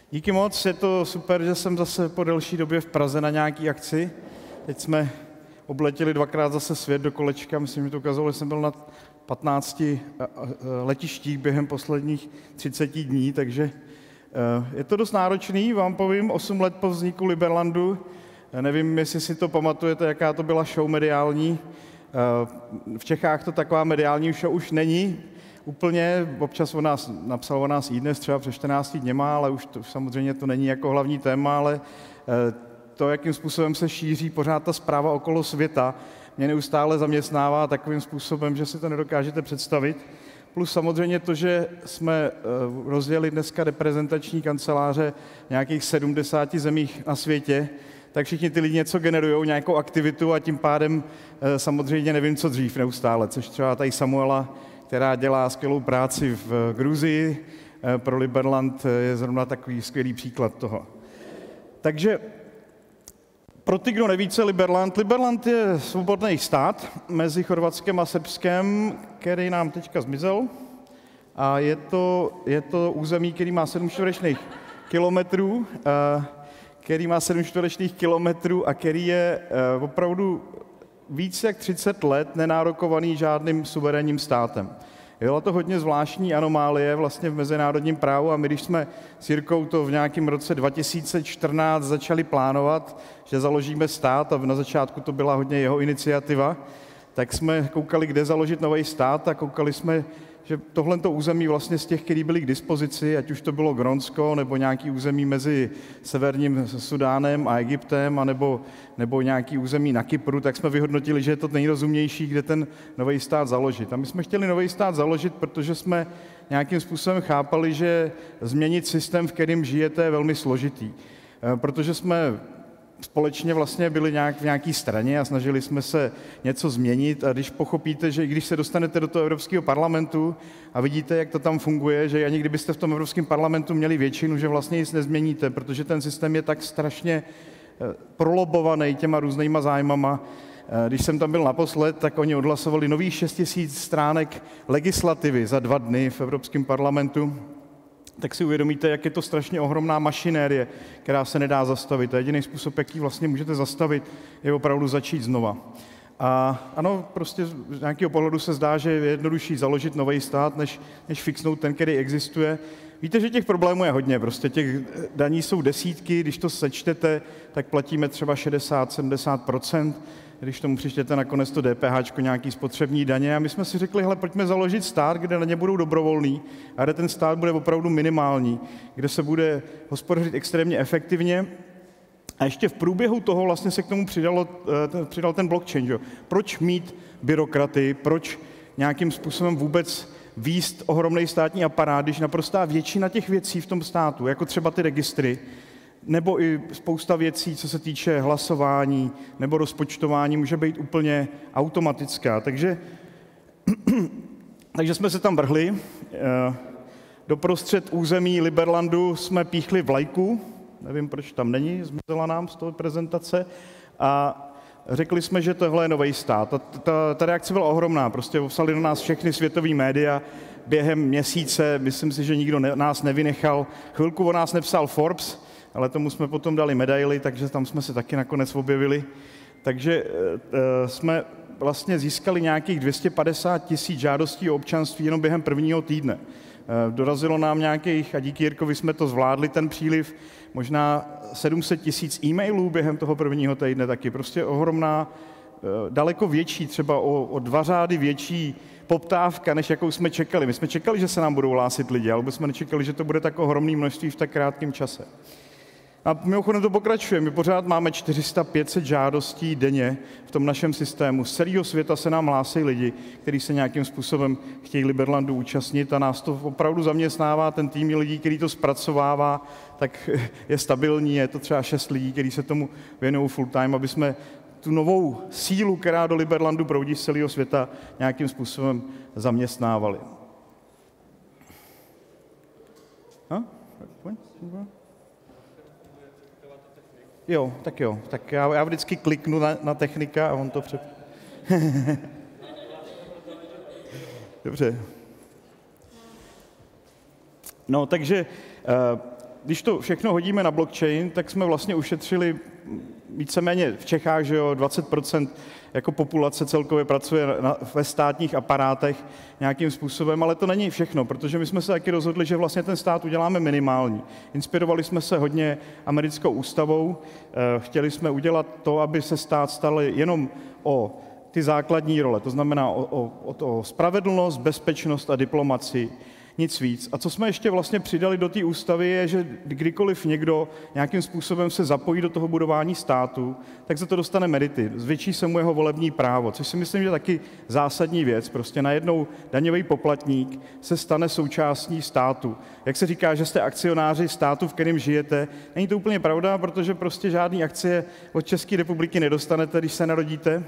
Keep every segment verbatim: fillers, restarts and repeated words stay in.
Díky moc, je to super, že jsem zase po delší době v Praze na nějaký akci. Teď jsme obletěli dvakrát zase svět do kolečka, myslím, že to ukazovalo, že jsem byl na patnácti letištích během posledních třiceti dní, takže je to dost náročný, vám povím, osm let po vzniku Liberlandu. Nevím, jestli si to pamatujete, jaká to byla show mediální. V Čechách to taková mediální show už není úplně, občas o nás napsal o nás iDnes třeba před čtrnácti dněma, ale už to, samozřejmě to není jako hlavní téma, ale to, jakým způsobem se šíří pořád ta zpráva okolo světa, mě neustále zaměstnává takovým způsobem, že si to nedokážete představit. Plus samozřejmě to, že jsme rozjeli dneska reprezentační kanceláře v nějakých sedmdesáti zemích na světě, tak všichni ty lidi něco generují, nějakou aktivitu a tím pádem samozřejmě nevím, co dřív neustále, což třeba tady Samuela, která dělá skvělou práci v Gruzii, pro Liberland je zrovna takový skvělý příklad toho. Takže pro ty, kdo neví, co je Liberland, Liberland je svobodný stát mezi Chorvatskem a Srbskem, který nám teďka zmizel. A je to, je to území, který má sedm čtverečných kilometrů, který má sedm čtverečných kilometrů a který je opravdu víc jak třicet let nenárokovaný žádným suverénním státem. Byla to hodně zvláštní anomálie vlastně v mezinárodním právu a my, když jsme s Jirkou to v nějakém roce dva tisíce čtrnáct začali plánovat, že založíme stát a na začátku to byla hodně jeho iniciativa, tak jsme koukali, kde založit nový stát a koukali jsme, že tohleto území vlastně z těch, který byly k dispozici, ať už to bylo Grónsko nebo nějaký území mezi Severním Sudánem a Egyptem, anebo, nebo nějaký území na Kypru, tak jsme vyhodnotili, že je to nejrozumnější, kde ten nový stát založit. A my jsme chtěli nový stát založit, protože jsme nějakým způsobem chápali, že změnit systém, v kterém žijete, je velmi složitý. Protože jsme společně vlastně byli nějak v nějaké straně a snažili jsme se něco změnit a když pochopíte, že i když se dostanete do toho Evropského parlamentu a vidíte, jak to tam funguje, že ani kdybyste v tom Evropském parlamentu měli většinu, že vlastně nic nezměníte, protože ten systém je tak strašně prolobovaný těma různýma zájmama. Když jsem tam byl naposled, tak oni odhlasovali nových šest tisíc stránek legislativy za dva dny v Evropském parlamentu. Tak si uvědomíte, jak je to strašně ohromná mašinérie, která se nedá zastavit. A jediný způsob, jaký vlastně můžete zastavit, je opravdu začít znova. A ano, prostě z nějakého pohledu se zdá, že je jednodušší založit nový stát, než, než fixnout ten, který existuje. Víte, že těch problémů je hodně, prostě těch daní jsou desítky, když to sečtete, tak platíme třeba šedesát sedmdesát procent, když tomu přičtete nakonec to DPHčko, nějaký spotřební daně. A my jsme si řekli, hele, pojďme založit stát, kde daně budou dobrovolný a kde ten stát bude opravdu minimální, kde se bude hospodařit extrémně efektivně. A ještě v průběhu toho vlastně se k tomu přidalo, přidal ten blockchain. Že? Proč mít byrokraty, proč nějakým způsobem vůbec vést ohromný státní aparát, když naprostá většina těch věcí v tom státu, jako třeba ty registry, nebo i spousta věcí, co se týče hlasování nebo rozpočtování, může být úplně automatická. Takže, takže jsme se tam vrhli. Doprostřed území Liberlandu jsme píchli vlajku, nevím, proč tam není, zmizela nám z toho prezentace, a řekli jsme, že tohle je nový stát. Ta, ta, ta reakce byla ohromná, prostě obsali na nás všechny světový média během měsíce, myslím si, že nikdo ne, nás nevynechal. Chvilku o nás nepsal Forbes, ale tomu jsme potom dali medaily, takže tam jsme se taky nakonec objevili. Takže e, jsme vlastně získali nějakých dvě stě padesát tisíc žádostí o občanství jenom během prvního týdne. E, dorazilo nám nějakých, a díky Jirkovi jsme to zvládli, ten příliv, možná sedm set tisíc e-mailů během toho prvního týdne taky. Prostě ohromná, e, daleko větší, třeba o, o dva řády větší poptávka, než jakou jsme čekali. My jsme čekali, že se nám budou hlásit lidi, ale jsme nečekali, že to bude tak ohromné množství v tak krátkém čase. A mimochodem to pokračuje. My pořád máme čtyři sta pět set žádostí denně v tom našem systému. Z celého světa se nám hlásí lidi, kteří se nějakým způsobem chtějí Liberlandu účastnit a nás to opravdu zaměstnává. Ten tým lidí, který to zpracovává, tak je stabilní. Je to třeba šest lidí, kteří se tomu věnují full time, aby jsme tu novou sílu, která do Liberlandu proudí z celého světa, nějakým způsobem zaměstnávali. Ha? Jo, tak jo. Tak já, já vždycky kliknu na, na technika a on to před... Dobře. No, takže když to všechno hodíme na blockchain, tak jsme vlastně ušetřili víceméně v Čechách, že jo, dvacet procent jako populace celkově pracuje na, ve státních aparátech nějakým způsobem, ale to není všechno, protože my jsme se taky rozhodli, že vlastně ten stát uděláme minimální. Inspirovali jsme se hodně americkou ústavou, chtěli jsme udělat to, aby se stát stal jenom o ty základní role, to znamená o, o, o spravedlnost, bezpečnost a diplomacii. Nic víc. A co jsme ještě vlastně přidali do té ústavy je, že kdykoliv někdo nějakým způsobem se zapojí do toho budování státu, tak za to dostane merity. Zvětší se mu jeho volební právo, což si myslím, že je taky zásadní věc. Prostě najednou daňový poplatník se stane součástí státu. Jak se říká, že jste akcionáři státu, v kterém žijete, není to úplně pravda, protože prostě žádný akcie od České republiky nedostanete, když se narodíte.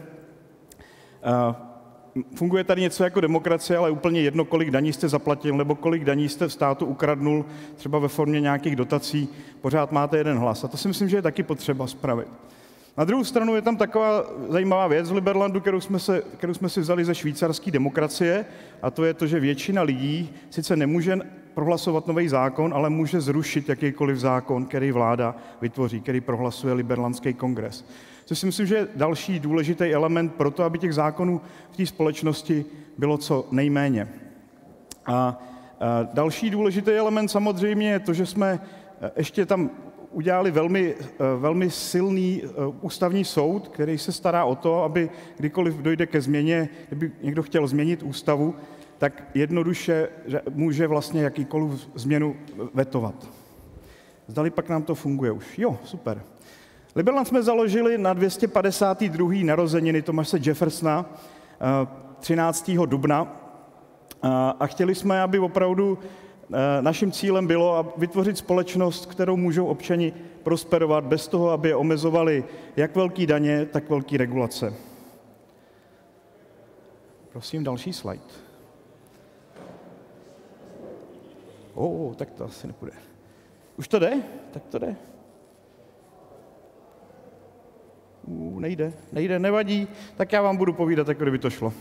Uh, Funguje tady něco jako demokracie, ale úplně jedno, kolik daní jste zaplatil nebo kolik daní jste v státu ukradnul, třeba ve formě nějakých dotací, pořád máte jeden hlas. A to si myslím, že je taky potřeba spravit. Na druhou stranu je tam taková zajímavá věc v Liberlandu, kterou jsme, se, kterou jsme si vzali ze švýcarské demokracie, a to je to, že většina lidí sice nemůže prohlasovat nový zákon, ale může zrušit jakýkoliv zákon, který vláda vytvoří, který prohlasuje Liberlandský kongres. Což si myslím, že je další důležitý element pro to, aby těch zákonů v té společnosti bylo co nejméně. A další důležitý element samozřejmě je to, že jsme ještě tam udělali velmi, velmi silný ústavní soud, který se stará o to, aby kdykoliv dojde ke změně, kdyby někdo chtěl změnit ústavu, tak jednoduše může vlastně jakýkoliv změnu vetovat. Zdali pak nám to funguje už. Jo, super. Liberland jsme založili na dvě stě padesáté druhé narozeniny Thomase Jeffersona třináctého dubna a chtěli jsme, aby opravdu naším cílem bylo vytvořit společnost, kterou můžou občani prosperovat bez toho, aby je omezovali jak velký daně, tak velký regulace. Prosím, další slide. O, oh, tak to asi nepůjde. Už to jde? Tak to jde. Uh, nejde, nejde, nevadí, tak já vám budu povídat, jako kdyby to šlo.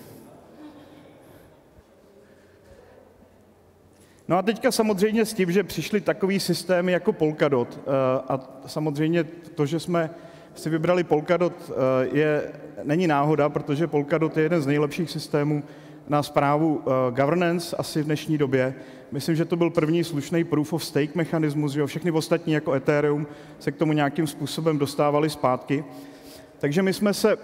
No a teďka samozřejmě s tím, že přišly takový systémy jako Polkadot a samozřejmě to, že jsme si vybrali Polkadot, je, není náhoda, protože Polkadot je jeden z nejlepších systémů na správu governance asi v dnešní době. Myslím, že to byl první slušný proof of stake mechanismus, že všechny ostatní jako Ethereum se k tomu nějakým způsobem dostávali zpátky. Takže my jsme se,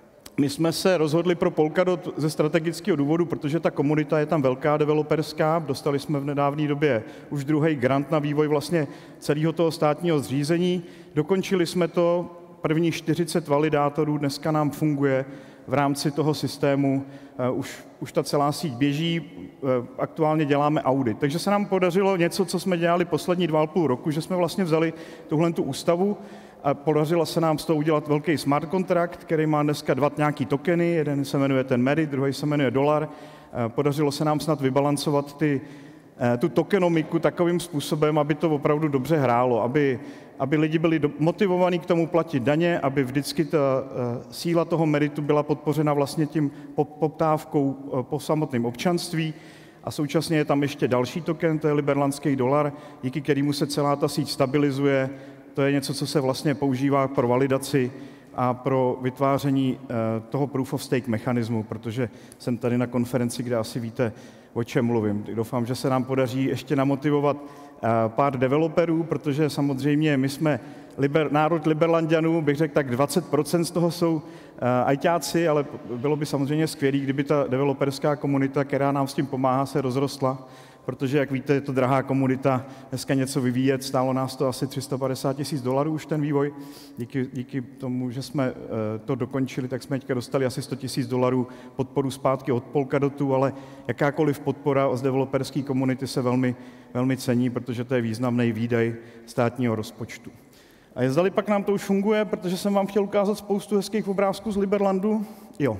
my jsme se rozhodli pro Polkadot ze strategického důvodu, protože ta komunita je tam velká developerská. Dostali jsme v nedávné době už druhý grant na vývoj vlastně celého toho státního zřízení. Dokončili jsme to, první čtyřicet validátorů dneska nám funguje v rámci toho systému. Už, už ta celá síť běží, aktuálně děláme audit. Takže se nám podařilo něco, co jsme dělali poslední dva a půl roku, že jsme vlastně vzali tuhle tu ústavu, a podařilo se nám z toho udělat velký smart kontrakt, který má dneska dva nějaký tokeny, jeden se jmenuje ten Merit, druhý se jmenuje dolar. Podařilo se nám snad vybalancovat ty, tu tokenomiku takovým způsobem, aby to opravdu dobře hrálo, aby, aby lidi byli motivovaní k tomu platit daně, aby vždycky ta síla toho Meritu byla podpořena vlastně tím poptávkou po samotném občanství. A současně je tam ještě další token, to je liberlandský dolar, díky kterému se celá ta síť stabilizuje. To je něco, co se vlastně používá pro validaci a pro vytváření toho proof of stake mechanismu, protože jsem tady na konferenci, kde asi víte, o čem mluvím. Doufám, že se nám podaří ještě namotivovat pár developerů, protože samozřejmě my jsme liber, národ Liberlanďanů, bych řekl, tak dvacet procent z toho jsou ajťáci, ale bylo by samozřejmě skvělé, kdyby ta developerská komunita, která nám s tím pomáhá, se rozrostla, protože, jak víte, je to drahá komunita, dneska něco vyvíjet, stálo nás to asi tři sta padesát tisíc dolarů už ten vývoj. Díky, díky tomu, že jsme to dokončili, tak jsme teďka dostali asi sto tisíc dolarů podporu zpátky od Polkadotu, ale jakákoliv podpora z developerské komunity se velmi, velmi cení, protože to je významný výdaj státního rozpočtu. A jezdali pak nám to už funguje, protože jsem vám chtěl ukázat spoustu hezkých obrázků z Liberlandu. Jo.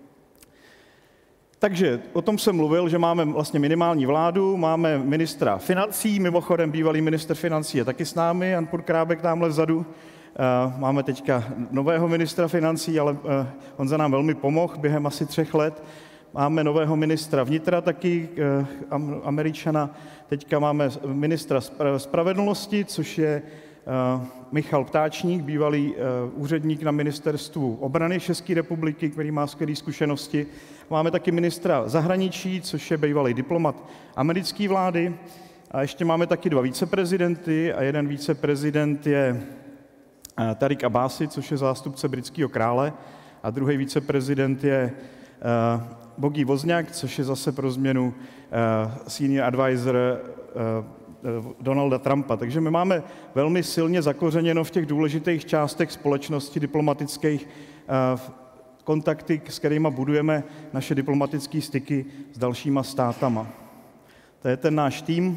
Takže o tom jsem mluvil, že máme vlastně minimální vládu, máme ministra financí, mimochodem bývalý ministr financí je taky s námi, Jan Purkrábek tamhle vzadu. Máme teďka nového ministra financí, ale on za nám velmi pomohl během asi třech let. máme nového ministra vnitra taky, Američana, teďka máme ministra spravedlnosti, což je Michal Ptáčník, bývalý úředník na ministerstvu obrany České republiky, který má skvělé zkušenosti. Máme taky ministra zahraničí, což je bývalý diplomat americké vlády. A ještě máme taky dva viceprezidenty a jeden viceprezident je Tariq Abbasi, což je zástupce britského krále, a druhý viceprezident je Bogi Wozniak, což je zase pro změnu senior advisor Donalda Trumpa. Takže my máme velmi silně zakořeněno v těch důležitých částech společnosti diplomatických kontakty, s kterými budujeme naše diplomatické styky s dalšíma státama. To je ten náš tým.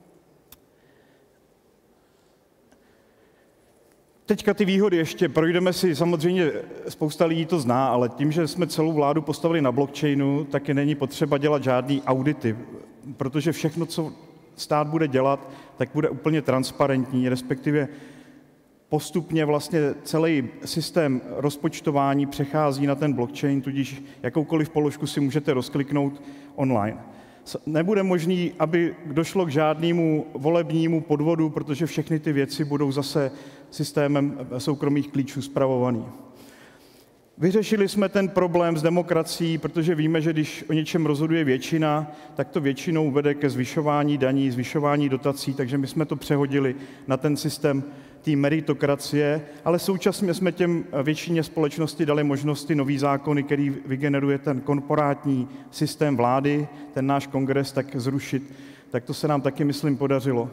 Teďka ty výhody ještě projdeme si, samozřejmě spousta lidí to zná, ale tím, že jsme celou vládu postavili na blockchainu, tak je není potřeba dělat žádný audity, protože všechno, co stát bude dělat, tak bude úplně transparentní, respektive postupně vlastně celý systém rozpočtování přechází na ten blockchain, tudíž jakoukoliv položku si můžete rozkliknout online. Nebude možný, aby došlo k žádnému volebnímu podvodu, protože všechny ty věci budou zase systémem soukromých klíčů spravovaný. Vyřešili jsme ten problém s demokracií, protože víme, že když o něčem rozhoduje většina, tak to většinou vede ke zvyšování daní, zvyšování dotací, takže my jsme to přehodili na ten systém té meritokracie, ale současně jsme těm většině společnosti dali možnosti nový zákony, který vygeneruje ten korporátní systém vlády, ten náš kongres, tak zrušit. Tak to se nám taky, myslím, podařilo.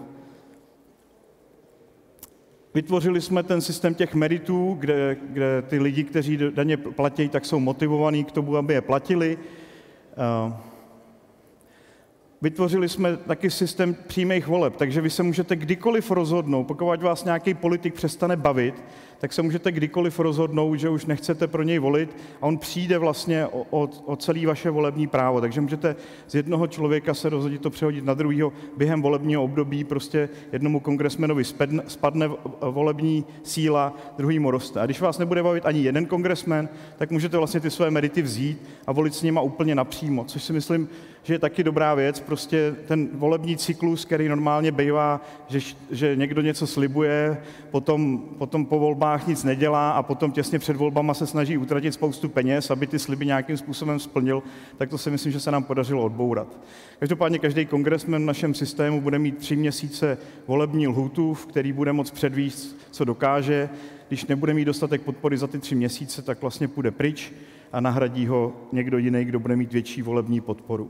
Vytvořili jsme ten systém těch meritů, kde, kde ty lidi, kteří daně platí, tak jsou motivovaní k tomu, aby je platili. Vytvořili jsme taky systém přímých voleb, takže vy se můžete kdykoliv rozhodnout, pokud vás nějaký politik přestane bavit, tak se můžete kdykoliv rozhodnout, že už nechcete pro něj volit a on přijde vlastně o, o, o celé vaše volební právo. Takže můžete z jednoho člověka se rozhodit to přehodit na druhého během volebního období, prostě jednomu kongresmenovi spadne, spadne volební síla, druhýmu roste. A když vás nebude bavit ani jeden kongresmen, tak můžete vlastně ty své merity vzít a volit s nima úplně napřímo, což si myslím, že je taky dobrá věc, prostě ten volební cyklus, který normálně bývá, že, že někdo něco slibuje, potom, potom po volbách nic nedělá a potom těsně před volbama se snaží utratit spoustu peněz, aby ty sliby nějakým způsobem splnil, tak to si myslím, že se nám podařilo odbourat. Každopádně každý kongresmen v našem systému bude mít tři měsíce volební lhůtu, v který bude moct předvíst, co dokáže. Když nebude mít dostatek podpory za ty tři měsíce, tak vlastně půjde pryč a nahradí ho někdo jiný, kdo bude mít větší volební podporu.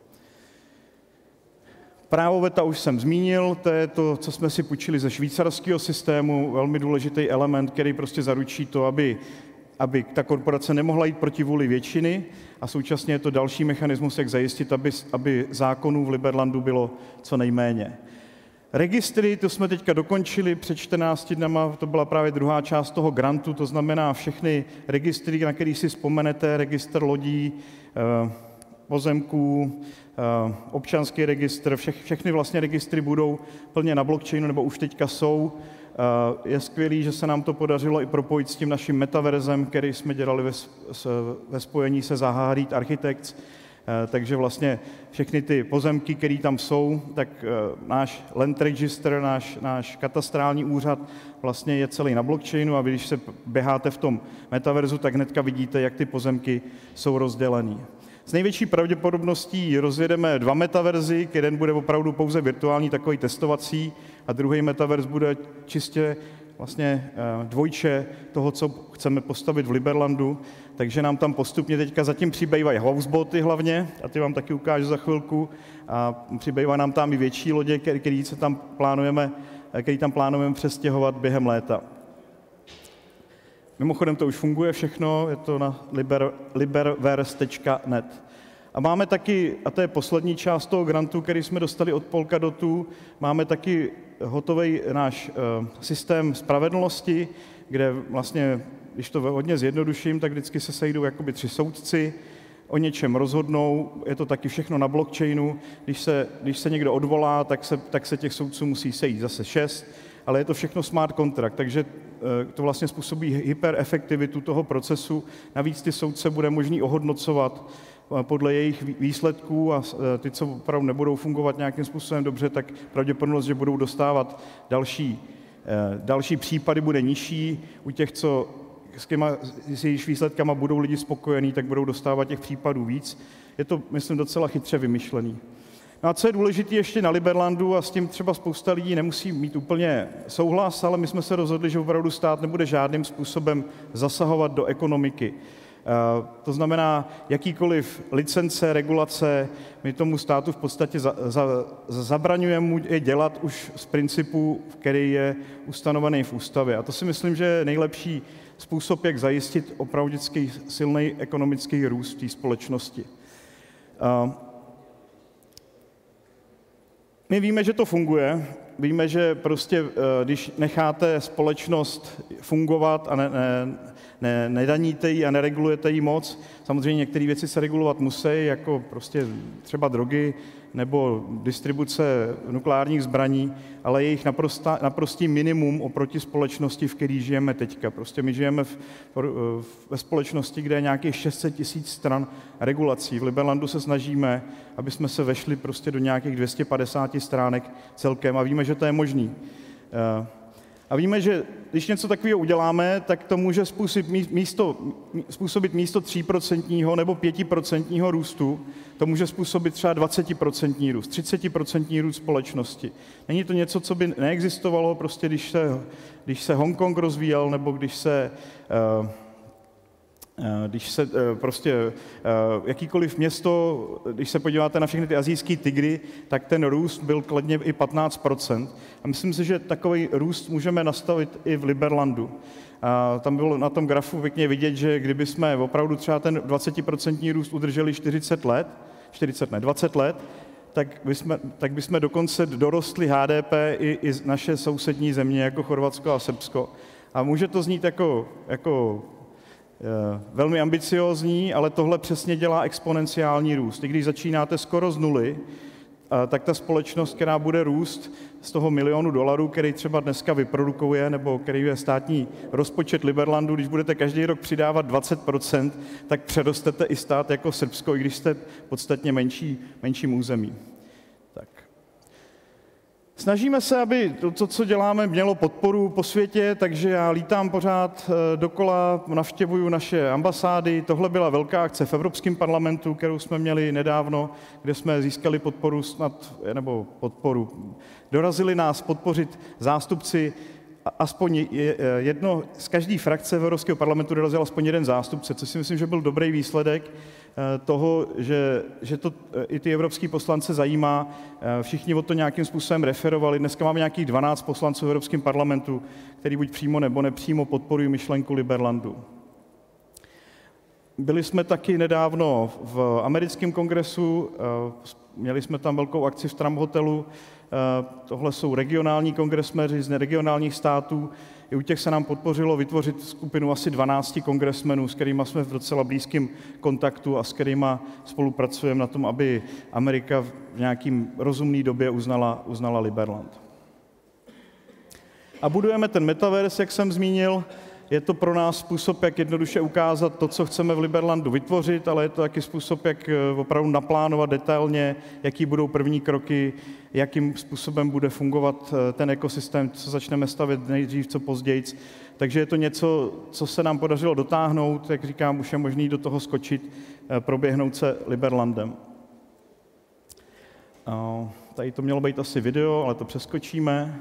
Právo veta už jsem zmínil, to je to, co jsme si půjčili ze švýcarského systému, velmi důležitý element, který prostě zaručí to, aby, aby ta korporace nemohla jít proti vůli většiny a současně je to další mechanismus, jak zajistit, aby, aby zákonů v Liberlandu bylo co nejméně. Registry, to jsme teďka dokončili před čtrnácti dnama, to byla právě druhá část toho grantu, to znamená všechny registry, na který si vzpomenete, registr lodí, pozemků, občanský registr, vše, všechny vlastně registry budou plně na blockchainu, nebo už teďka jsou. Je skvělý, že se nám to podařilo i propojit s tím naším metaverzem, který jsme dělali ve, ve spojení se Zaha Hadid Architects, takže vlastně všechny ty pozemky, které tam jsou, tak náš Land Register, náš, náš katastrální úřad vlastně je celý na blockchainu a vy, když se běháte v tom metaverzu, tak hnedka vidíte, jak ty pozemky jsou rozdělený. S největší pravděpodobností rozjedeme dva metaverzy, jeden bude opravdu pouze virtuální, takový testovací, a druhý metaverz bude čistě vlastně dvojče toho, co chceme postavit v Liberlandu, takže nám tam postupně teďka zatím přibývají houseboaty hlavně, a ty vám taky ukážu za chvilku, a přibývá nám tam i větší lodě, který se tam plánujeme, který tam plánujeme přestěhovat během léta. Mimochodem to už funguje všechno, je to na liber, liberverse tečka net. A máme taky, a to je poslední část toho grantu, který jsme dostali od Polkadotu, máme taky hotový náš uh, systém spravedlnosti, kde vlastně, když to hodně zjednoduším, tak vždycky se sejdou jakoby tři soudci, o něčem rozhodnou, je to taky všechno na blockchainu, když se, když se někdo odvolá, tak se, tak se těch soudců musí sejít zase šest, ale je to všechno smart contract, takže to vlastně způsobí hyperefektivitu toho procesu. Navíc ty soudce bude možný ohodnocovat podle jejich výsledků a ty, co opravdu nebudou fungovat nějakým způsobem dobře, tak pravděpodobnost, že budou dostávat další, další případy, bude nižší. U těch, co s, těma, s jejich výsledkama budou lidi spokojení, tak budou dostávat těch případů víc. Je to, myslím, docela chytře vymyšlený. No a co je důležité ještě na Liberlandu, a s tím třeba spousta lidí nemusí mít úplně souhlas, ale my jsme se rozhodli, že opravdu stát nebude žádným způsobem zasahovat do ekonomiky. To znamená, jakýkoliv licence, regulace, my tomu státu v podstatě za, za, zabraňujeme mu je dělat už z principu, který je ustanovený v ústavě. A to si myslím, že je nejlepší způsob, jak zajistit opravdu silný ekonomický růst té společnosti. My víme, že to funguje. Víme, že prostě, když necháte společnost fungovat a ne, ne, ne, nedaníte ji a neregulujete ji moc, samozřejmě některé věci se regulovat musí, jako prostě třeba drogy nebo distribuce nukleárních zbraní, ale je jich naprosta, naprostý minimum oproti společnosti, v které žijeme teďka. Prostě my žijeme v, v, ve společnosti, kde je nějakých šest set tisíc stran regulací. V Liberlandu se snažíme, aby jsme se vešli prostě do nějakých dvě stě padesát stránek celkem a víme, že to je možný. A víme, že když něco takového uděláme, tak to může způsobit místo, způsobit místo tří procent nebo pět procent růstu, to může způsobit třeba dvacet procent růst, třicet procent růst společnosti. Není to něco, co by neexistovalo, prostě když se, když se Hongkong rozvíjel, nebo když se, když se prostě jakýkoliv město, když se podíváte na všechny ty asijské tygry, tak ten růst byl kladně i patnáct procent. A myslím si, že takový růst můžeme nastavit i v Liberlandu. A tam bylo na tom grafu pěkně vidět, že kdyby jsme opravdu třeba ten dvacet procent růst udrželi čtyřicet let, čtyřicet ne, dvacet let, tak bychom, tak bychom dokonce dorostli H D P i, i naše sousední země, jako Chorvatsko a Srbsko. A může to znít jako, jako velmi ambiciózní, ale tohle přesně dělá exponenciální růst. I když začínáte skoro z nuly, tak ta společnost, která bude růst z toho milionu dolarů, který třeba dneska vyprodukuje, nebo který je státní rozpočet Liberlandu, když budete každý rok přidávat dvacet procent, tak přerostete i stát jako Srbsko, i když jste podstatně menší, menším území. Tak. Snažíme se, aby to, co děláme, mělo podporu po světě, takže já lítám pořád dokola, navštěvuju naše ambasády. Tohle byla velká akce v Evropském parlamentu, kterou jsme měli nedávno, kde jsme získali podporu snad, nebo podporu. Dorazili nás podpořit zástupci, aspoň jedno, z každé frakce v Evropského parlamentu dorazil aspoň jeden zástupce, což si myslím, že byl dobrý výsledek toho, že, že to i ty evropský poslance zajímá. Všichni o to nějakým způsobem referovali. Dneska máme nějakých dvanáct poslanců v Evropském parlamentu, který buď přímo nebo nepřímo podporují myšlenku Liberlandu. Byli jsme taky nedávno v americkém kongresu, měli jsme tam velkou akci v Trump hotelu. Tohle jsou regionální kongresmeři z regionálních států. I u těch se nám podpořilo vytvořit skupinu asi dvanácti kongresmenů, s kterými jsme v docela blízkém kontaktu a s kterými spolupracujeme na tom, aby Amerika v nějakým rozumné době uznala, uznala Liberland. A budujeme ten metaverse, jak jsem zmínil. Je to pro nás způsob, jak jednoduše ukázat to, co chceme v Liberlandu vytvořit, ale je to taky způsob, jak opravdu naplánovat detailně, jaký budou první kroky, jakým způsobem bude fungovat ten ekosystém, co začneme stavět nejdřív, co později. Takže je to něco, co se nám podařilo dotáhnout, jak říkám, už je možný do toho skočit, proběhnout se Liberlandem. Tady to mělo být asi video, ale to přeskočíme.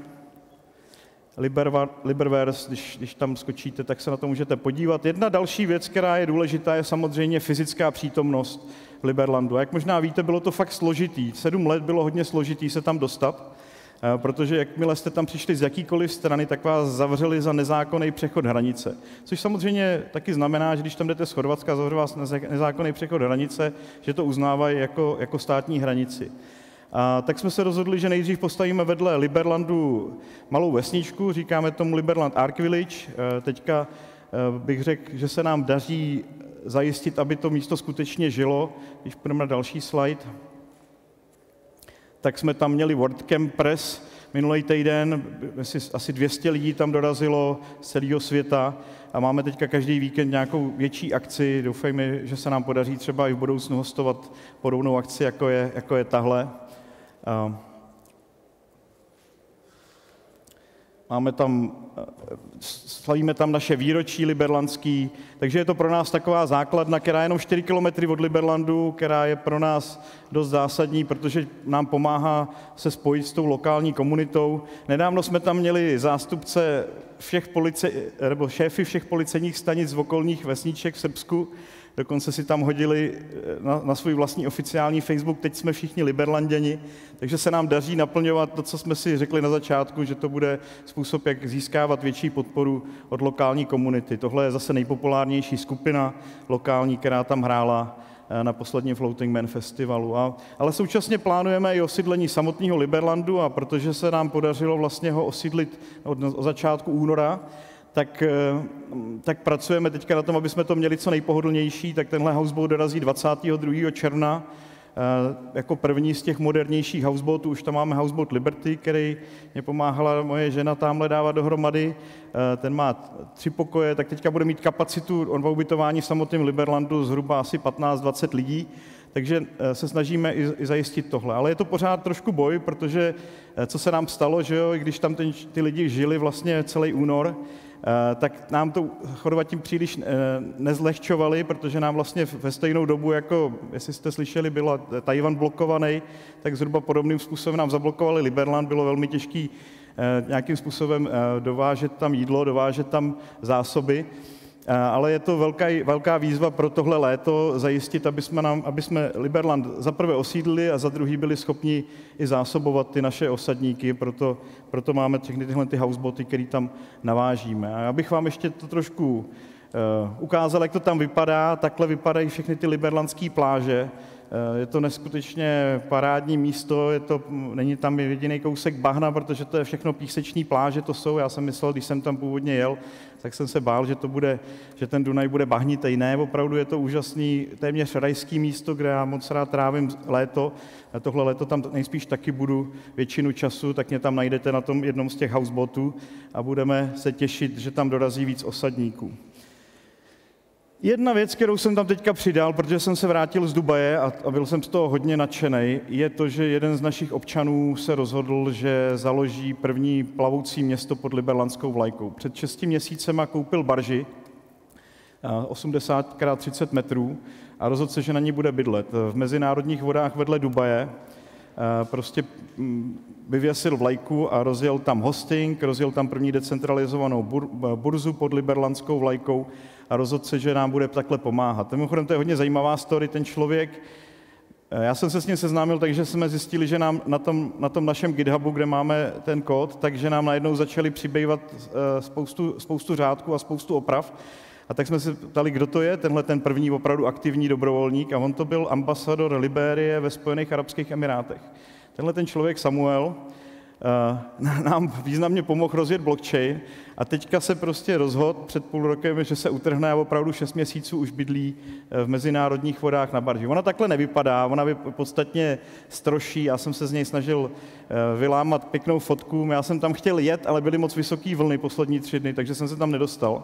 Liberverse, když, když tam skočíte, tak se na to můžete podívat. Jedna další věc, která je důležitá, je samozřejmě fyzická přítomnost v Liberlandu. A jak možná víte, bylo to fakt složitý. Sedm let bylo hodně složitý se tam dostat, protože jakmile jste tam přišli z jakýkoliv strany, tak vás zavřeli za nezákonný přechod hranice. Což samozřejmě taky znamená, že když tam jdete z Chorvatska a zavře vás nezákonný přechod hranice, že to uznávají jako, jako státní hranici. A tak jsme se rozhodli, že nejdřív postavíme vedle Liberlandu malou vesničku, říkáme tomu Liberland Ark Village. Teďka bych řekl, že se nám daří zajistit, aby to místo skutečně žilo. Když půjdeme na další slide, tak jsme tam měli WordCamp Press. minulý týden asi dvě stě lidí tam dorazilo z celého světa a máme teďka každý víkend nějakou větší akci. Doufejme, že se nám podaří třeba i v budoucnu hostovat podobnou akci, jako je, jako je tahle. Máme tam, slavíme tam naše výročí liberlandský, takže je to pro nás taková základna, která je jenom čtyři kilometry od Liberlandu, která je pro nás dost zásadní, protože nám pomáhá se spojit s tou lokální komunitou. Nedávno jsme tam měli zástupce všech police, nebo šéfy všech policejních stanic z okolních vesniček v Srbsku, dokonce si tam hodili na, na svůj vlastní oficiální Facebook, teď jsme všichni Liberlanděni, takže se nám daří naplňovat to, co jsme si řekli na začátku, že to bude způsob, jak získávat větší podporu od lokální komunity. Tohle je zase nejpopulárnější skupina lokální, která tam hrála na posledním Floating Man festivalu. A, ale současně plánujeme i osídlení samotného Liberlandu, a protože se nám podařilo vlastně ho osídlit od, od začátku února, Tak, tak pracujeme teďka na tom, aby jsme to měli co nejpohodlnější, tak tenhle houseboat dorazí dvacátého druhého června jako první z těch modernějších houseboatů. Už tam máme houseboat Liberty, který mě pomáhala moje žena tamhle dávat dohromady. Ten má tři pokoje, tak teďka bude mít kapacitu na ubytování v samotném Liberlandu zhruba asi patnáct dvacet lidí, takže se snažíme i, i zajistit tohle. Ale je to pořád trošku boj, protože co se nám stalo, že jo, když tam ten, ty lidi žili vlastně celý únor, tak nám to Chorvati příliš nezlehčovali, protože nám vlastně ve stejnou dobu, jako, jestli jste slyšeli, byl Tajvan blokovaný, tak zhruba podobným způsobem nám zablokovali Liberland, bylo velmi těžké nějakým způsobem dovážet tam jídlo, dovážet tam zásoby, ale je to velká, velká výzva pro tohle léto zajistit, aby jsme, nám, aby jsme Liberland za prvé osídlili a za druhý byli schopni i zásobovat ty naše osadníky, proto, proto máme všechny tyhle ty houseboaty, které tam navážíme. A já bych vám ještě to trošku uh, ukázal, jak to tam vypadá. Takhle vypadají všechny ty liberlandské pláže. Uh, je to neskutečně parádní místo, je to, není tam jediný kousek bahna, protože to je všechno píseční pláže, to jsou. Já jsem myslel, když jsem tam původně jel, tak jsem se bál, že to bude, že ten Dunaj bude bahnitej. Ne, opravdu je to úžasný, téměř rajský místo, kde já moc rád trávím léto. A tohle léto tam nejspíš taky budu většinu času, tak mě tam najdete na tom jednom z těch houseboatů a budeme se těšit, že tam dorazí víc osadníků. Jedna věc, kterou jsem tam teďka přidal, protože jsem se vrátil z Dubaje a byl jsem z toho hodně nadšenej, je to, že jeden z našich občanů se rozhodl, že založí první plavoucí město pod liberlandskou vlajkou. Před šesti měsícema koupil barži osmdesát krát třicet metrů a rozhodl se, že na ní bude bydlet. V mezinárodních vodách vedle Dubaje prostě vyvěsil vlajku a rozjel tam hosting, rozjel tam první decentralizovanou burzu pod liberlandskou vlajkou a rozhodl se, že nám bude takhle pomáhat. Mimochodem, to je hodně zajímavá story, ten člověk, já jsem se s ním seznámil, takže jsme zjistili, že nám na tom, na tom našem GitHubu, kde máme ten kód, takže nám najednou začali přibývat spoustu, spoustu řádků a spoustu oprav. A tak jsme se ptali, kdo to je, tenhle ten první opravdu aktivní dobrovolník, a on to byl ambasador Libérie ve Spojených arabských emirátech. Tenhle ten člověk Samuel uh, nám významně pomohl rozjet blockchain a teďka se prostě rozhodl před půl rokem, že se utrhne a opravdu šest měsíců už bydlí v mezinárodních vodách na barži. Ona takhle nevypadá, ona podstatně stroší, já jsem se z něj snažil uh, vylámat pěknou fotku, já jsem tam chtěl jet, ale byly moc vysoký vlny poslední tři dny, takže jsem se tam nedostal.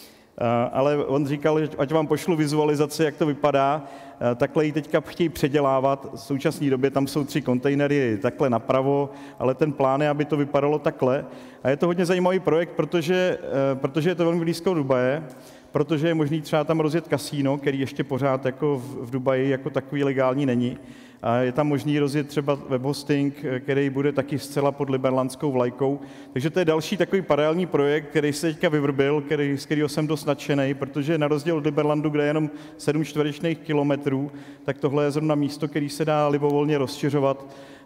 Ale on říkal, že ať vám pošlu vizualizaci, jak to vypadá, takhle ji teďka chtějí předělávat. V současné době tam jsou tři kontejnery takhle napravo, ale ten plán je, aby to vypadalo takhle. A je to hodně zajímavý projekt, protože, protože je to velmi blízko Dubaje, protože je možný třeba tam rozjet kasíno, který ještě pořád jako v Dubaji jako takový legální není. A je tam možný rozjet třeba webhosting, který bude taky zcela pod liberlandskou vlajkou. Takže to je další takový paralelní projekt, který se teďka vyvrbil, který, z kterého jsem dost nadšenej, protože na rozdíl od Liberlandu, kde je jenom sedm čtverečných kilometrů, tak tohle je zrovna místo, který se dá libovolně rozšiřovat.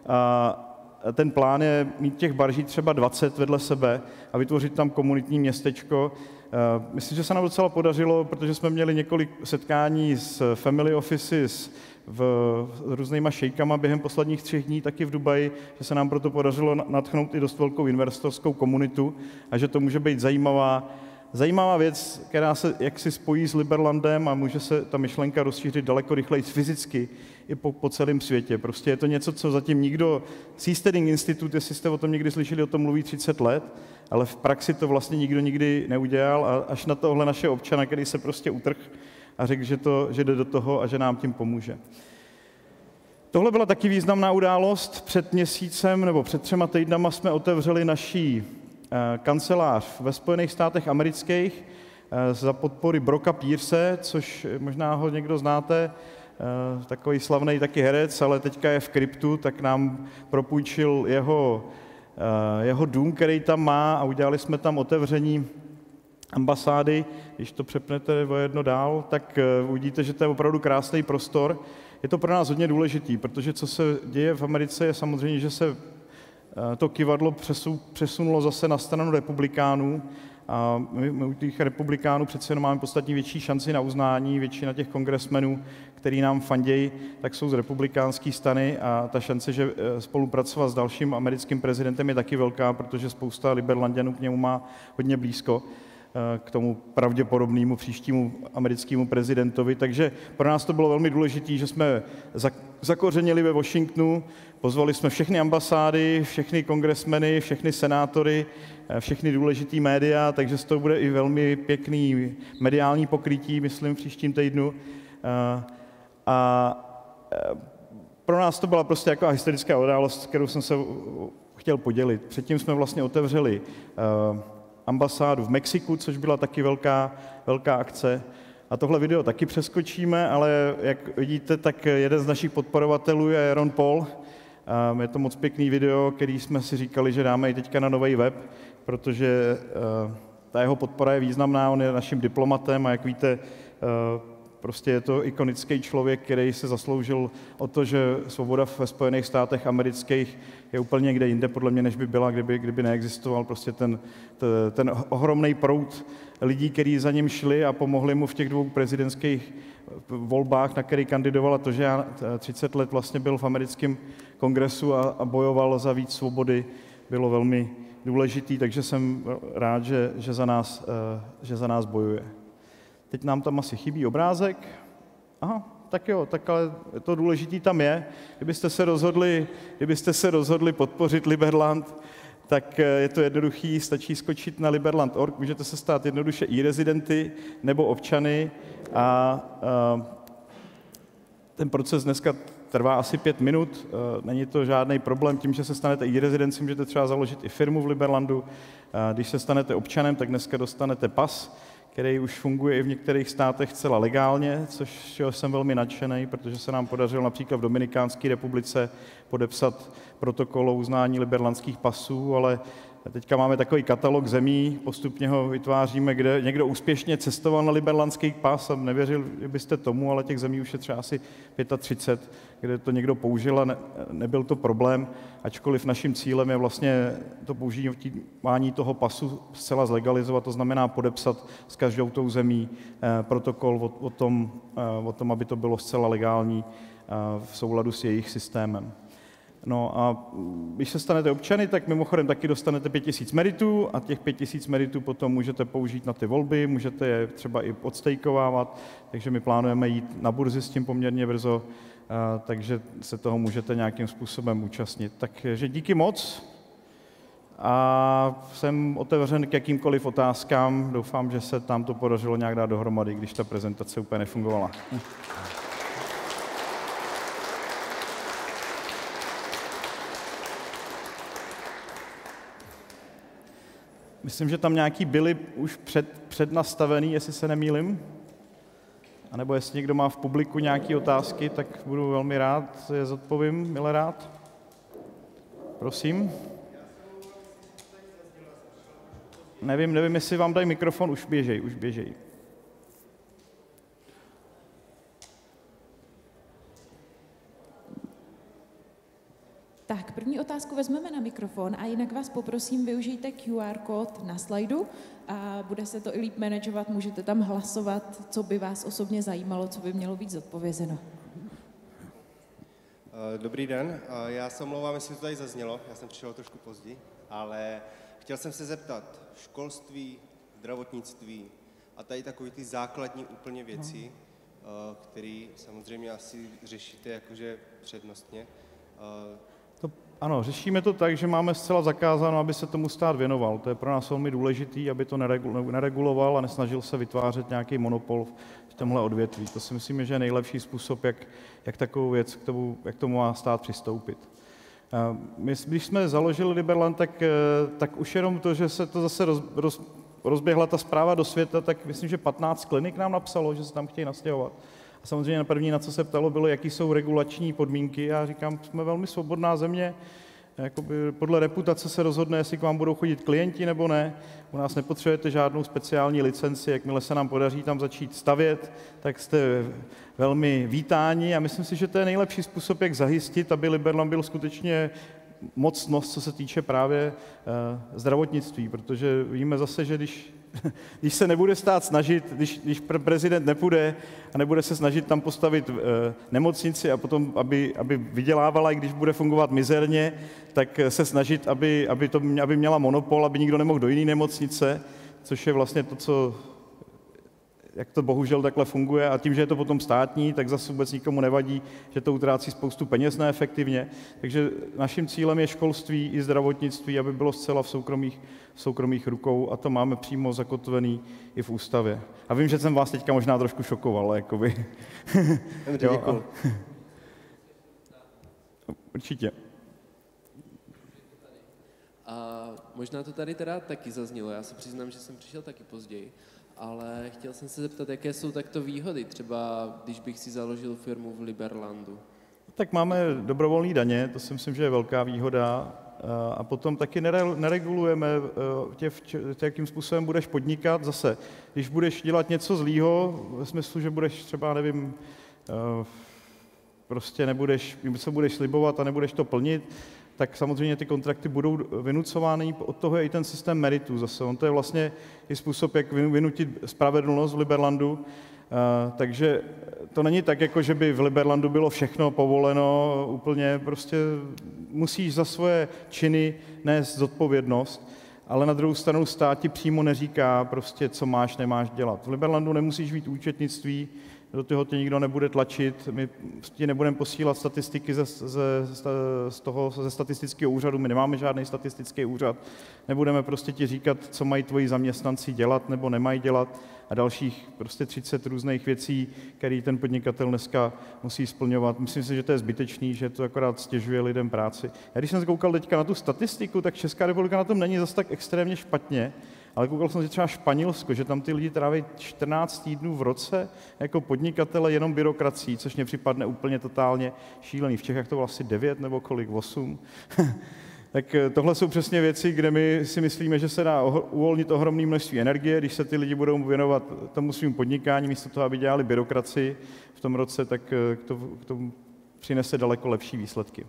A ten plán je mít těch barží třeba dvacet vedle sebe a vytvořit tam komunitní městečko. Myslím, že se nám docela podařilo, protože jsme měli několik setkání s family offices v různýma šejkama během posledních třech dní, taky v Dubaji, že se nám proto podařilo nadchnout i dost velkou investorskou komunitu a že to může být zajímavá, zajímavá věc, která se jaksi spojí s Liberlandem a může se ta myšlenka rozšířit daleko rychleji fyzicky i po, po celém světě. Prostě je to něco, co zatím nikdo, Seasteading Institute, jestli jste o tom někdy slyšeli, o tom mluví třicet let, ale v praxi to vlastně nikdo nikdy neudělal a až na tohle naše občana, který se prostě utrhl a řekl, že, to, že jde do toho a že nám tím pomůže. Tohle byla taky významná událost. Před měsícem nebo před třema týdnama jsme otevřeli naší kancelář ve Spojených státech amerických za podpory Brocka Pierce, což možná ho někdo znáte, takový slavný taky herec, ale teďka je v kryptu, tak nám propůjčil jeho, jeho dům, který tam má a udělali jsme tam otevření ambasády. Když to přepnete o jedno dál, tak uvidíte, že to je opravdu krásný prostor. Je to pro nás hodně důležitý, protože co se děje v Americe je samozřejmě, že se to kyvadlo přesunulo zase na stranu republikánů a my, my u těch republikánů přece jenom máme podstatně větší šanci na uznání, většina těch kongresmenů, který nám fandějí, tak jsou z republikánské strany a ta šance, že spolupracovat s dalším americkým prezidentem je taky velká, protože spousta liberlanďanů k němu má hodně blízko, k tomu pravděpodobnému příštímu americkému prezidentovi. Takže pro nás to bylo velmi důležité, že jsme zakořenili ve Washingtonu, pozvali jsme všechny ambasády, všechny kongresmeny, všechny senátory, všechny důležitý média, takže z toho bude i velmi pěkný mediální pokrytí, myslím, v příštím týdnu. A pro nás to byla prostě jako historická událost, kterou jsem se chtěl podělit. Předtím jsme vlastně otevřeli ambasádu v Mexiku, což byla taky velká, velká akce. A tohle video taky přeskočíme, ale jak vidíte, tak jeden z našich podporovatelů je Ron Paul. Je to moc pěkný video, který jsme si říkali, že dáme i teďka na nový web, protože ta jeho podpora je významná, on je naším diplomatem a jak víte, prostě je to ikonický člověk, který se zasloužil o to, že svoboda ve Spojených státech amerických je úplně někde jinde, podle mě, než by byla, kdyby, kdyby neexistoval prostě ten, ten ohromný proud lidí, kteří za ním šli a pomohli mu v těch dvou prezidentských volbách, na který kandidoval, a to, že já třicet let vlastně byl v americkém kongresu a, a bojoval za víc svobody, bylo velmi důležitý, takže jsem rád, že, že, za, nás, že za nás bojuje. Teď nám tam asi chybí obrázek. Aha, tak jo, tak ale to důležitý tam je. Kdybyste se rozhodli, kdybyste se rozhodli podpořit Liberland, tak je to jednoduchý, stačí skočit na liberland tečka org, můžete se stát jednoduše i rezidenty nebo občany a, a ten proces dneska trvá asi pět minut, není to žádný problém, tím, že se stanete i rezidenci, můžete třeba založit i firmu v Liberlandu. Když se stanete občanem, tak dneska dostanete pas, který už funguje i v některých státech zcela legálně, což jsem velmi nadšený, protože se nám podařilo například v Dominikánské republice podepsat protokol o uznání liberlandských pasů, ale teďka máme takový katalog zemí, postupně ho vytváříme, kde někdo úspěšně cestoval na liberlandský pas a nevěřil byste tomu, ale těch zemí už je třeba asi třicet pět, kde to někdo použil a ne, nebyl to problém, ačkoliv naším cílem je vlastně to používání toho pasu zcela zlegalizovat, to znamená podepsat s každou tou zemí eh, protokol o, o, tom, eh, o tom, aby to bylo zcela legální eh, v souladu s jejich systémem. No a když se stanete občany, tak mimochodem taky dostanete pět tisíc meritů a těch pět tisíc meritů potom můžete použít na ty volby, můžete je třeba i odstejkovávat, takže my plánujeme jít na burzi s tím poměrně brzo, takže se toho můžete nějakým způsobem účastnit. Takže díky moc a jsem otevřen k jakýmkoliv otázkám. Doufám, že se tam to podařilo nějak dát dohromady, když ta prezentace úplně nefungovala. Myslím, že tam nějaký byly už před, přednastavený, jestli se nemýlim. A nebo jestli někdo má v publiku nějaké otázky, tak budu velmi rád, je zodpovím, milé rád. Prosím. Nevím, nevím, jestli vám dají mikrofon, už běžej, už běžej. Tak, první otázku vezmeme na mikrofon a jinak vás poprosím, využijte Q R kód na slajdu a bude se to i líp manažovat, můžete tam hlasovat, co by vás osobně zajímalo, co by mělo být zodpovězeno. Dobrý den, já se omlouvám, jestli to tady zaznělo, já jsem přišel trošku pozdě, ale chtěl jsem se zeptat, školství, zdravotnictví a tady takové ty základní úplně věci, který samozřejmě asi řešíte jakože přednostně. To, ano, řešíme to tak, že máme zcela zakázáno, aby se tomu stát věnoval. To je pro nás velmi důležitý, aby to nereguloval a nesnažil se vytvářet nějaký monopol v tomhle odvětví. To si myslím, že je nejlepší způsob, jak, jak takovou věc k tomu, jak tomu má stát přistoupit. My, když jsme založili Liberland, tak, tak už jenom to, že se to zase roz, roz, rozběhla ta zpráva do světa, tak myslím, že patnáct klinik nám napsalo, že se tam chtějí nastěhovat. A samozřejmě na první, na co se ptalo, bylo, jaký jsou regulační podmínky. Já říkám, jsme velmi svobodná země, jakoby podle reputace se rozhodne, jestli k vám budou chodit klienti nebo ne. U nás nepotřebujete žádnou speciální licenci, jakmile se nám podaří tam začít stavět, tak jste velmi vítáni a myslím si, že to je nejlepší způsob, jak zajistit, aby Liberland byl skutečně mocnost, co se týče právě uh, zdravotnictví, protože víme zase, že když, když se nebude stát snažit, když, když prezident nepůjde a nebude se snažit tam postavit uh, nemocnici a potom, aby, aby vydělávala, i když bude fungovat mizerně, tak se snažit, aby, aby, to, aby měla monopol, aby nikdo nemohl do jiné nemocnice, což je vlastně to, co jak to bohužel takhle funguje a tím, že je to potom státní, tak zase vůbec nikomu nevadí, že to utrácí spoustu peněz neefektivně. Takže naším cílem je školství i zdravotnictví, aby bylo zcela v soukromých, v soukromých rukou a to máme přímo zakotvený i v ústavě. A vím, že jsem vás teďka možná trošku šokoval, jakoby. Děkuji. Určitě. A možná to tady teda taky zaznělo, já se přiznám, že jsem přišel taky později, ale chtěl jsem se zeptat, jaké jsou takto výhody, třeba když bych si založil firmu v Liberlandu. Tak máme dobrovolné daně, to si myslím, že je velká výhoda. A potom taky neregulujeme tě, tě, jakým způsobem budeš podnikat. Zase, když budeš dělat něco zlýho, ve smyslu, že budeš třeba, nevím, prostě nebudeš, co budeš slibovat a nebudeš to plnit, tak samozřejmě ty kontrakty budou vynucovány, od toho je i ten systém meritů zase. On to je vlastně i způsob, jak vynutit spravedlnost v Liberlandu, uh, takže to není tak, jako že by v Liberlandu bylo všechno povoleno, úplně prostě musíš za svoje činy nést zodpovědnost, ale na druhou stranu stát ti přímo neříká prostě, co máš, nemáš dělat. V Liberlandu nemusíš mít účetnictví, do toho tě nikdo nebude tlačit, my ti nebudeme posílat statistiky ze, ze, z toho, ze statistického úřadu, my nemáme žádný statistický úřad, nebudeme prostě ti říkat, co mají tvoji zaměstnanci dělat nebo nemají dělat a dalších prostě třicet různých věcí, které ten podnikatel dneska musí splňovat. Myslím si, že to je zbytečný, že to akorát stěžuje lidem práci. Já když jsem se koukal teďka na tu statistiku, tak Česká republika na tom není zas tak extrémně špatně, ale koukal jsem si třeba Španělsko, že tam ty lidi tráví čtrnáct týdnů v roce jako podnikatele jenom byrokracií, což mě připadne úplně totálně šílený. V Čechách to bylo asi devět nebo kolik, osm. Tak tohle jsou přesně věci, kde my si myslíme, že se dá uvolnit ohromné množství energie, když se ty lidi budou věnovat tomu svým podnikání, místo toho, aby dělali byrokracii v tom roce, tak to, k tomu přinese daleko lepší výsledky.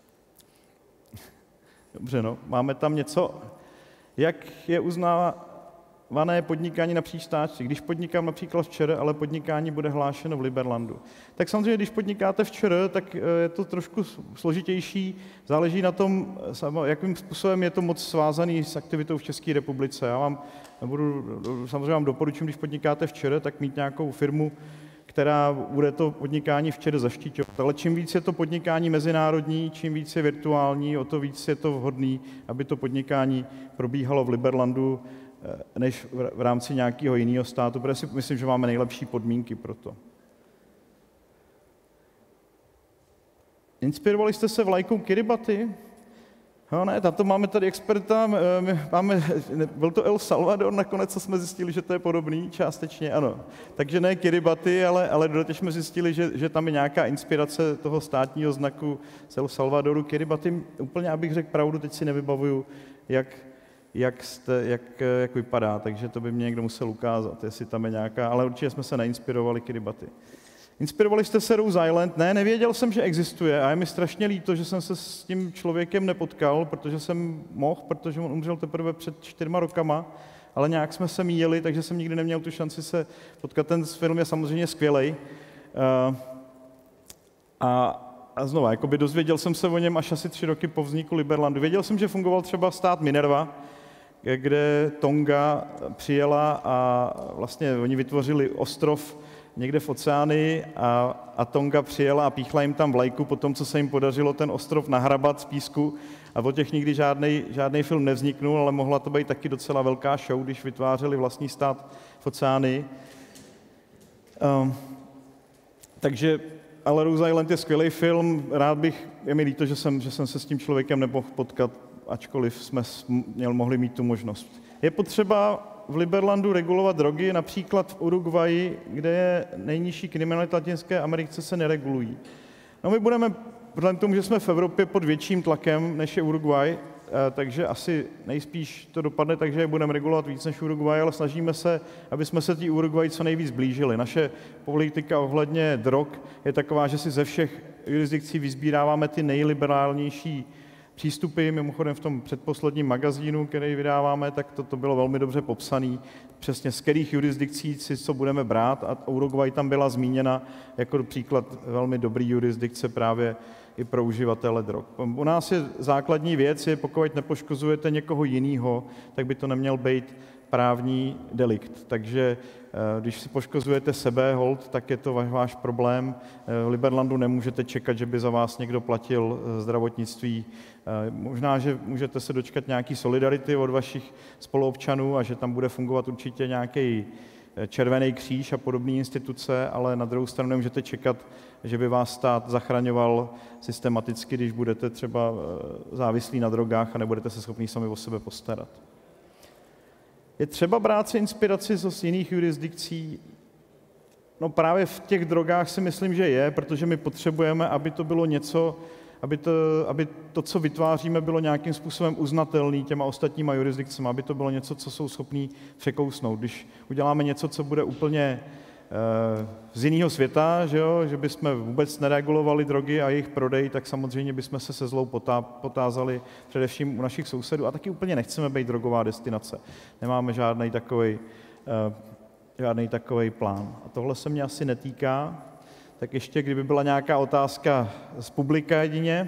Dobře, no, máme tam něco. Jak je uznávané podnikání napříč státy? Když podnikám například v ČR, ale podnikání bude hlášeno v Liberlandu. Tak samozřejmě, když podnikáte v ČR, tak je to trošku složitější. Záleží na tom, jakým způsobem je to moc svázaný s aktivitou v České republice. Já vám budu, samozřejmě vám doporučím, když podnikáte v ČR, tak mít nějakou firmu, která bude to podnikání v ČR zaštiťovat. Ale čím víc je to podnikání mezinárodní, čím víc je virtuální, o to víc je to vhodné, aby to podnikání probíhalo v Liberlandu než v rámci nějakého jiného státu, protože si myslím, že máme nejlepší podmínky pro to. Inspirovali jste se vlajkou Kiribati? No ne, tato máme tady experta, máme, byl to El Salvador nakonec, co jsme zjistili, že to je podobný, částečně ano. Takže ne Kiribati, ale, ale dodatečně jsme zjistili, že, že tam je nějaká inspirace toho státního znaku z El Salvadoru. Kiribati, úplně abych řekl pravdu, teď si nevybavuju, jak, jak, jste, jak, jak vypadá, takže to by mě někdo musel ukázat, jestli tam je nějaká, ale určitě jsme se neinspirovali Kiribati. Inspirovali jste se Rose Island? Ne, nevěděl jsem, že existuje a je mi strašně líto, že jsem se s tím člověkem nepotkal, protože jsem mohl, protože on umřel teprve před čtyřma rokama, ale nějak jsme se míjeli, takže jsem nikdy neměl tu šanci se potkat. Ten film je samozřejmě skvělej. A, a znova, jakoby dozvěděl jsem se o něm až asi tři roky po vzniku Liberlandu. Věděl jsem, že fungoval třeba stát Minerva, kde Tonga přijela a vlastně oni vytvořili ostrov někde v oceáni a, a Tonga přijela a píchla jim tam vlajku po tom, co se jim podařilo ten ostrov nahrabat z písku. A o těch nikdy žádný, žádný film nevzniknul, ale mohla to být taky docela velká show, když vytvářeli vlastní stát v oceáni. Um, takže ale Rose Island je skvělý film, rád bych, je mi líto, že jsem, že jsem se s tím člověkem nemohl potkat, ačkoliv jsme měl, mohli mít tu možnost. Je potřeba v Liberlandu regulovat drogy, například v Uruguayi, kde je nejnižší kriminalita v Latinské Americe, se neregulují. No my budeme, vzhledem k tomu, že jsme v Evropě pod větším tlakem, než je Uruguay, takže asi nejspíš to dopadne tak, že je budeme regulovat víc než Uruguay, ale snažíme se, aby jsme se tý Uruguay co nejvíc blížili. Naše politika ohledně drog je taková, že si ze všech jurisdikcí vyzbíráváme ty nejliberálnější přístupy. Mimochodem v tom předposledním magazínu, který vydáváme, tak to, to bylo velmi dobře popsané, přesně z kterých jurisdikcí si co budeme brát, a Uruguay tam byla zmíněna jako příklad velmi dobrý jurisdikce právě i pro uživatele drog. U nás je základní věc, je pokud nepoškozujete někoho jiného, tak by to neměl být právní delikt. Takže když si poškozujete sebe, hold, tak je to váš problém. V Liberlandu nemůžete čekat, že by za vás někdo platil zdravotnictví. Možná, že můžete se dočkat nějaký solidarity od vašich spoluobčanů a že tam bude fungovat určitě nějaký Červený kříž a podobné instituce, ale na druhou stranu nemůžete čekat, že by vás stát zachraňoval systematicky, když budete třeba závislí na drogách a nebudete se schopni sami o sebe postarat. Je třeba brát si inspiraci z jiných jurisdikcí? No právě v těch drogách si myslím, že je, protože my potřebujeme, aby to bylo něco, aby to, aby to, co vytváříme, bylo nějakým způsobem uznatelné těma ostatníma jurisdikcemi, aby to bylo něco, co jsou schopní překousnout. Když uděláme něco, co bude úplně eh, z jiného světa, že, jo, že bychom vůbec neregulovali drogy a jejich prodej, tak samozřejmě bychom se se zlou potá, potázali především u našich sousedů a taky úplně nechceme být drogová destinace. Nemáme žádný takovej, eh, žádný takovej plán. A tohle se mě asi netýká. Tak ještě, kdyby byla nějaká otázka z publika jedině.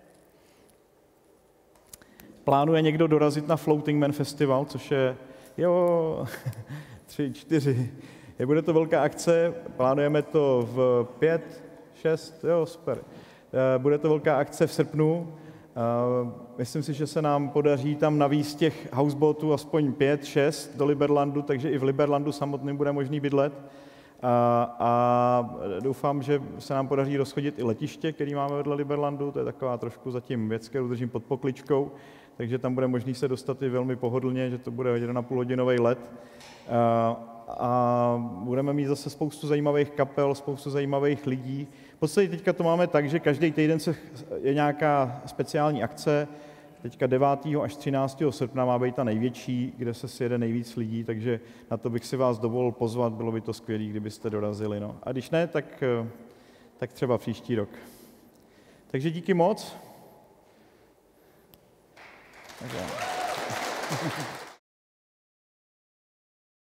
Plánuje někdo dorazit na Floating Man Festival, což je, jo, tři, čtyři. Je, bude to velká akce, plánujeme to v pět, šest, jo, super. Bude to velká akce v srpnu. Myslím si, že se nám podaří tam navíct těch houseboatů aspoň pět, šest do Liberlandu, takže i v Liberlandu samotným bude možný bydlet. A, a doufám, že se nám podaří rozchodit i letiště, který máme vedle Liberlandu, to je taková trošku zatím věc, kterou držím pod pokličkou, takže tam bude možný se dostat i velmi pohodlně, že to bude jeden a půl hodinový let. A, a budeme mít zase spoustu zajímavých kapel, spoustu zajímavých lidí. V podstatě teďka to máme tak, že každý týden se, je nějaká speciální akce. Teďka devátého až třináctého srpna má být ta největší, kde se sjede nejvíc lidí, takže na to bych si vás dovolil pozvat, bylo by to skvělé, kdybyste dorazili. No. A když ne, tak, tak třeba příští rok. Takže díky moc. Takže.